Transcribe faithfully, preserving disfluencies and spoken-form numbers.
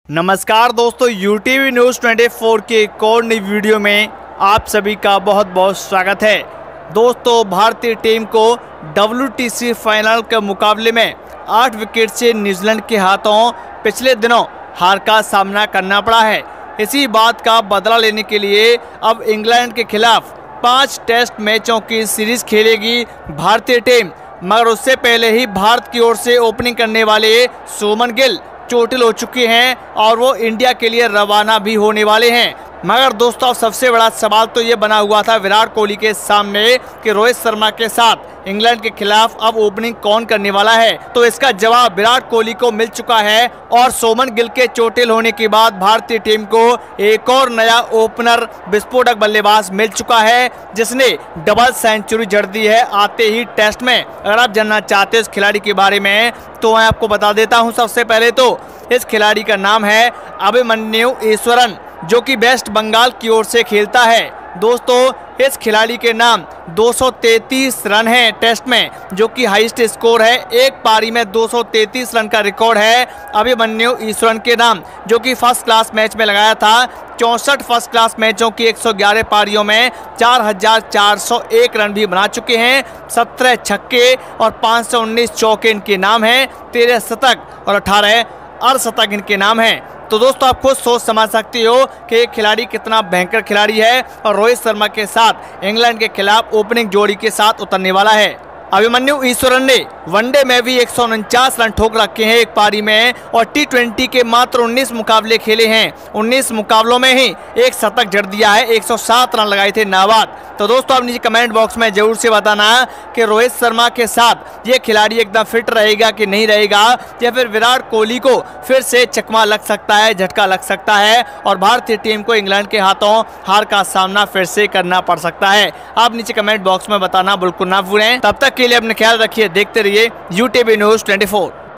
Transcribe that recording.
नमस्कार दोस्तों, UTV news चौबीस की एक और नई वीडियो में आप सभी का बहुत बहुत स्वागत है। दोस्तों, भारतीय टीम को डब्ल्यूटीसी फाइनल के मुकाबले में आठ विकेट से न्यूजीलैंड के हाथों पिछले दिनों हार का सामना करना पड़ा है। इसी बात का बदला लेने के लिए अब इंग्लैंड के खिलाफ पाँच टेस्ट मैचों की सीरीज खेलेगी भारतीय टीम। मगर उससे पहले ही भारत की ओर से ओपनिंग करने वाले शुभमन गिल चोटिल हो चुके हैं और वो इंडिया के लिए रवाना भी होने वाले हैं। मगर दोस्तों, सबसे बड़ा सवाल तो ये बना हुआ था विराट कोहली के सामने कि रोहित शर्मा के साथ इंग्लैंड के खिलाफ अब ओपनिंग कौन करने वाला है। तो इसका जवाब विराट कोहली को मिल चुका है और शुभमन गिल के चोटिल होने के बाद भारतीय टीम को एक और नया ओपनर विस्फोटक बल्लेबाज मिल चुका है, जिसने डबल सेंचुरी जड़ दी है आते ही टेस्ट में। अगर आप जानना चाहते हैं इस खिलाड़ी के बारे में तो मैं आपको बता देता हूं। सबसे पहले तो इस खिलाड़ी का नाम है अभिमन्यु ईश्वरन, जो कि वेस्ट बंगाल की ओर से खेलता है। दोस्तों, इस खिलाड़ी के नाम दो सौ तैंतीस रन हैं टेस्ट में, जो कि हाईएस्ट स्कोर है। एक पारी में दो सौ तैंतीस रन का रिकॉर्ड है अभिमन्यु ईश्वरन के नाम, जो कि फर्स्ट क्लास मैच में लगाया था। चौंसठ फर्स्ट क्लास मैचों की एक सौ ग्यारह पारियों में चार हजार चार सौ एक रन भी बना चुके हैं। सत्रह छक्के और पाँच सौ उन्नीस चौके इनके नाम हैं। तेरह शतक और अठारह अर्धशतक इनके नाम हैं। तो दोस्तों, आप खुद सोच समझ सकते हो कि एक खिलाड़ी कितना भयंकर खिलाड़ी है और रोहित शर्मा के साथ इंग्लैंड के खिलाफ ओपनिंग जोड़ी के साथ उतरने वाला है। अभिमन्यु ईश्वरन ने वनडे में भी एक सौ उनचास रन ठोक रखे हैं एक पारी में और टी ट्वेंटी के मात्र उन्नीस मुकाबले खेले हैं। उन्नीस मुकाबलों में ही एक शतक जड़ दिया है। एक सौ सात रन लगाए थे नाबाद। तो दोस्तों, आप नीचे कमेंट बॉक्स में जरूर से बताना कि रोहित शर्मा के साथ ये खिलाड़ी एकदम फिट रहेगा कि नहीं रहेगा, या फिर विराट कोहली को फिर से चकमा लग सकता है, झटका लग सकता है और भारतीय टीम को इंग्लैंड के हाथों हार का सामना फिर से करना पड़ सकता है। आप नीचे कमेंट बॉक्स में बताना बिल्कुल ना भूलें। तब तक के लिए अपने ख्याल रखिए, देखते रहिए यूटीवी न्यूज़ चौबीस।